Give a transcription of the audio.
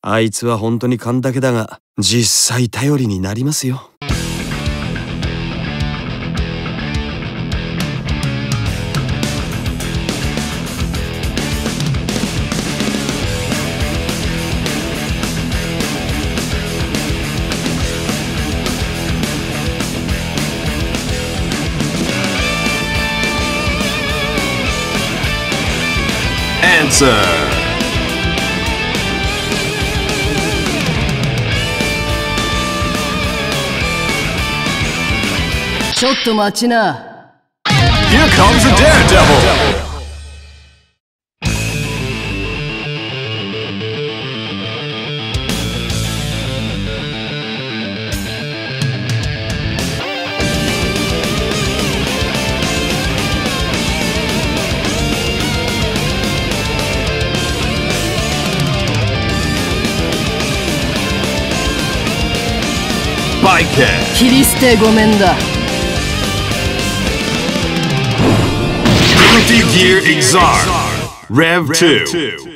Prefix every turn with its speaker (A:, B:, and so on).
A: あいつは本当に勘だけだが、実際頼りになりますよ。
B: ちょっと待ちな。
C: Here comes a daredevil! Bike
B: 切り捨てごめんだ。
C: Multi-Gear Exar Rev 2